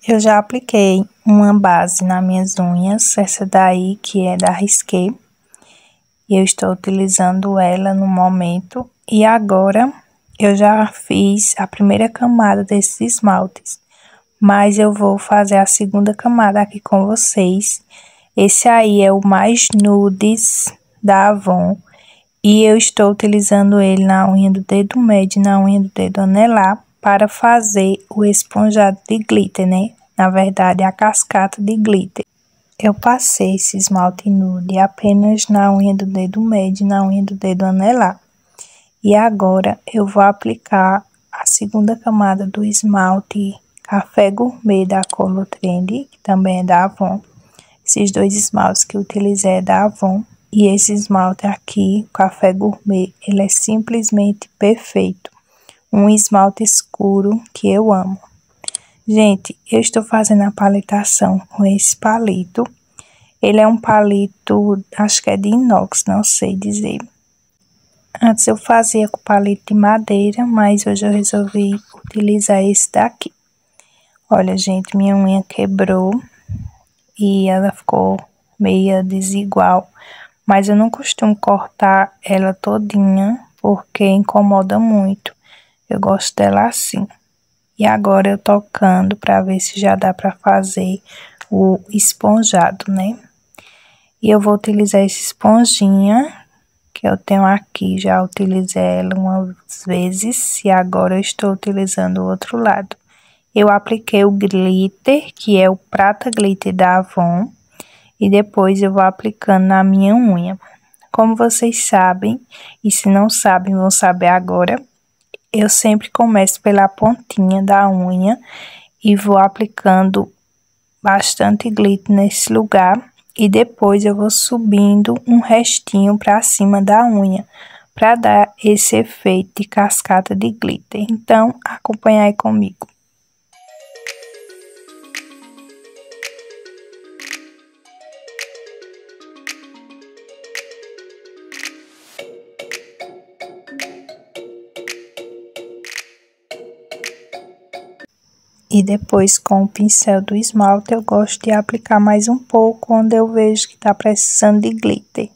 Eu já apliquei uma base nas minhas unhas, essa daí que é da Risqué. E eu estou utilizando ela no momento. E agora eu já fiz a primeira camada desses esmaltes. Mas eu vou fazer a segunda camada aqui com vocês. Esse aí é o mais nudes da Avon. E eu estou utilizando ele na unha do dedo médio e na unha do dedo anelar para fazer o esponjado de glitter, né? Na verdade, a cascata de glitter. Eu passei esse esmalte nude apenas na unha do dedo médio e na unha do dedo anelar. E agora eu vou aplicar a segunda camada do esmalte Café Gourmet da Color Trend, que também é da Avon. Esses dois esmaltes que eu utilizei é da Avon. E esse esmalte aqui, Café Gourmet, ele é simplesmente perfeito. Um esmalte escuro que eu amo. Gente, eu estou fazendo a paletação com esse palito. Ele é um palito, acho que é de inox, não sei dizer. Antes eu fazia com palito de madeira, mas hoje eu resolvi utilizar esse daqui. Olha, gente, minha unha quebrou e ela ficou meia desigual. Mas eu não costumo cortar ela todinha, porque incomoda muito. Eu gosto dela assim. E agora eu tocando para ver se já dá para fazer o esponjado, né? E eu vou utilizar essa esponjinha que eu tenho aqui, já utilizei ela umas vezes e agora eu estou utilizando o outro lado. Eu apliquei o glitter, que é o Prata Glitter da Avon, e depois eu vou aplicando na minha unha. Como vocês sabem, e se não sabem, vão saber agora, eu sempre começo pela pontinha da unha e vou aplicando bastante glitter nesse lugar e depois eu vou subindo um restinho para cima da unha para dar esse efeito de cascata de glitter. Então, acompanha aí comigo. E depois, com o pincel do esmalte, eu gosto de aplicar mais um pouco onde eu vejo que está precisando de glitter.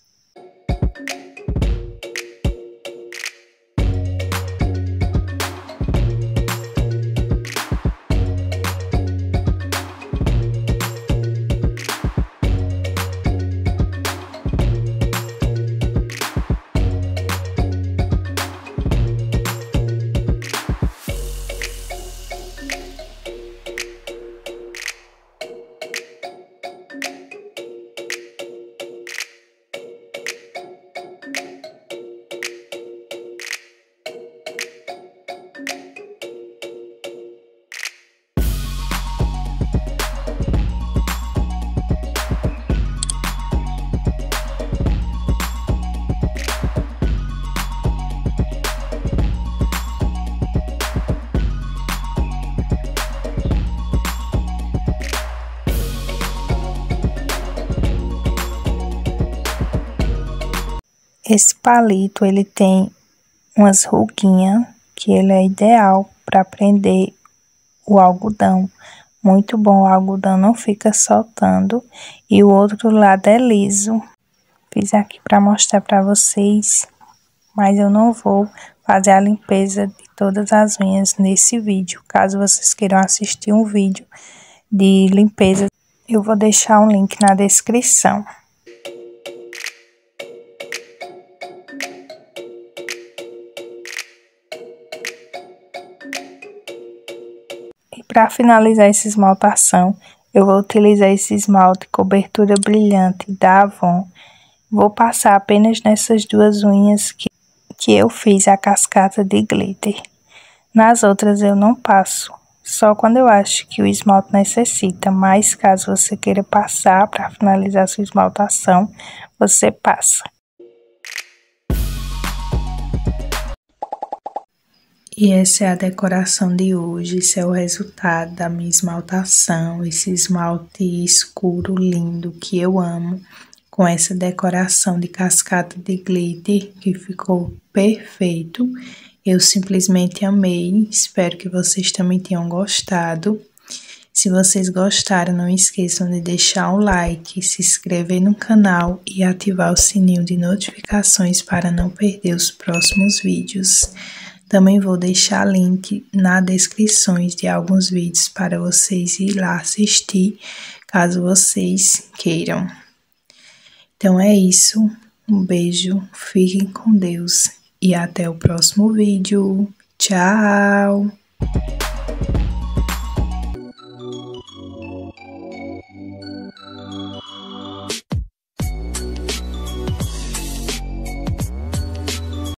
Esse palito, ele tem umas ruguinhas, que ele é ideal para prender o algodão. Muito bom, o algodão não fica soltando. E o outro lado é liso. Fiz aqui para mostrar para vocês, mas eu não vou fazer a limpeza de todas as unhas nesse vídeo. Caso vocês queiram assistir um vídeo de limpeza, eu vou deixar um link na descrição. E para finalizar essa esmaltação, eu vou utilizar esse esmalte cobertura brilhante da Avon. Vou passar apenas nessas duas unhas que eu fiz a cascata de glitter. Nas outras eu não passo, só quando eu acho que o esmalte necessita, mas caso você queira passar para finalizar sua esmaltação, você passa. E essa é a decoração de hoje, esse é o resultado da minha esmaltação, esse esmalte escuro lindo que eu amo, com essa decoração de cascata de glitter que ficou perfeito. Eu simplesmente amei, espero que vocês também tenham gostado. Se vocês gostaram, não esqueçam de deixar um like, se inscrever no canal e ativar o sininho de notificações para não perder os próximos vídeos. Também vou deixar link na descrição de alguns vídeos para vocês ir lá assistir, caso vocês queiram. Então é isso, um beijo, fiquem com Deus e até o próximo vídeo. Tchau!